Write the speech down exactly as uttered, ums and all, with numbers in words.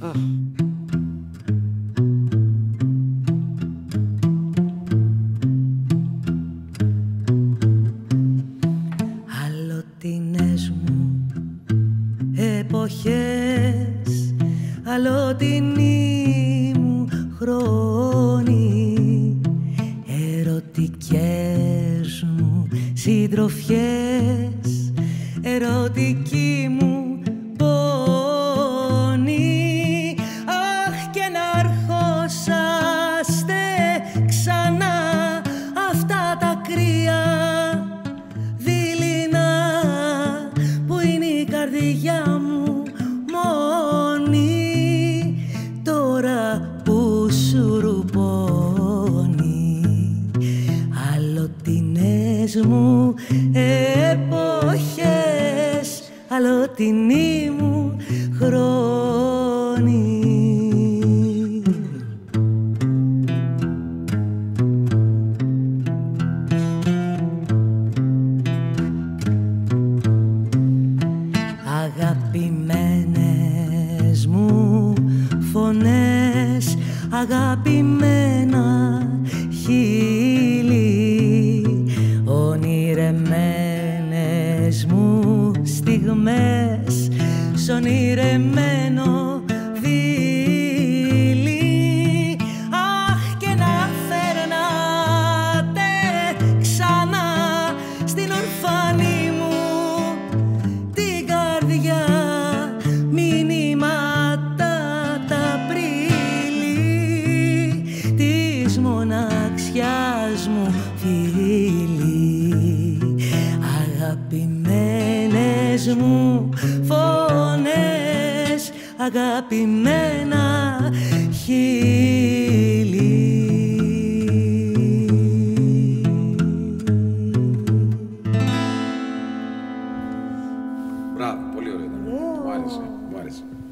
Αλλοτινές μου εποχές, αλλοτινοί μου χρόνοι, ερωτικές μου συντροφιές, ερωτική μου πόνη. Αχ, και να αρχόσαστε ξανά αυτά τα κρύα δειλινά που είναι η καρδιά μου μόνη, τώρα που σουρουπώνει. Αλλοτινές μου εποχές, αλλοτινοί μου χρόνοι. Αγαπημένες μου φωνές, αγαπημένα χείλη, ονειρεμένες μου στιγμές, σ' ονειρεμένο δείλη. Αχ, και να φέρνατε ξανά στην ορφανή μου την καρδιά μηνύματα τα πρίλη της μοναξιάς μου φίλη. Αγαπημένες μου φωνές, αγαπημένα χείλη. Μπράβο, πολύ ωραία ήταν. Μου άρεσε, μου άρεσε.